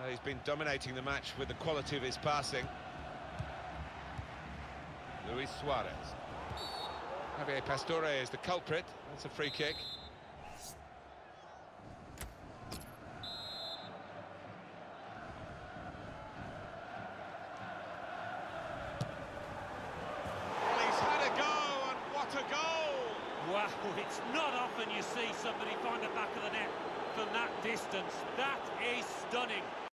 He's been dominating the match with the quality of his passing. Luis Suarez. Javier Pastore is the culprit. That's a free kick. Well, he's had a go, and what a goal! Wow, it's not often you see somebody find the back of the net from that distance. That is stunning.